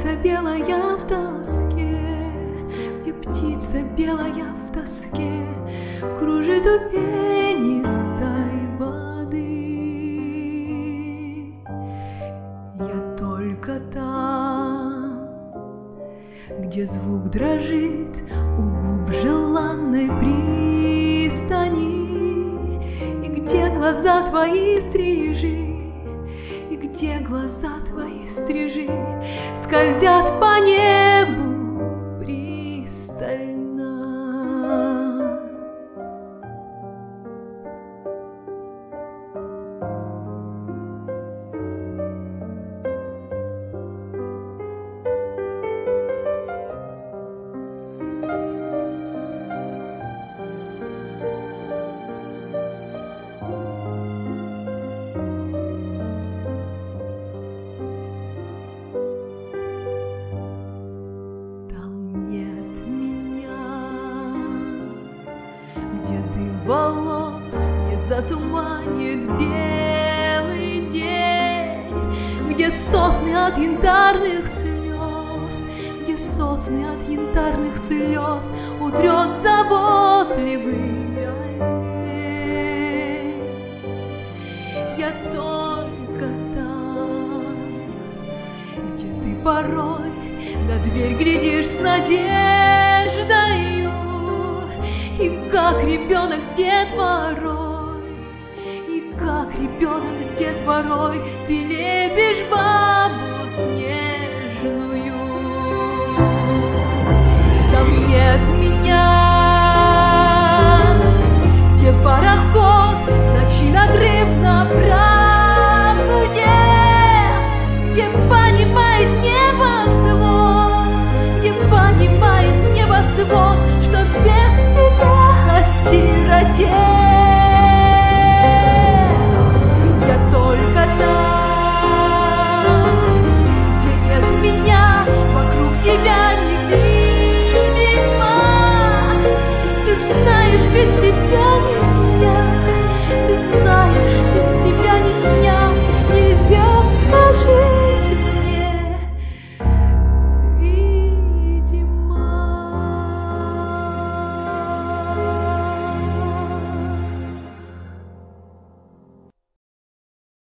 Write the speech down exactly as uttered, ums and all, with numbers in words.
птица белая в тоске, где птица белая в тоске кружит у пенистой воды. Я только там, где звук дрожит у губ желанной пристани, и где глаза твои стрижи, и где глаза твои стрижи скользят по небу пристально. Где дым волос не затуманит белый день, где сосны от янтарных слез, где сосны от янтарных слез утрет заботливый олень. Я только там, где ты порой на дверь глядишь с надеждою, и как ребенок с детворой, и как ребенок с детворой ты лепишь бабу снежную. Там нет меня, где пароход в ночи надрывно прогудел, где понимает небосвод, где понимает небосвод, что без тебя осиротел.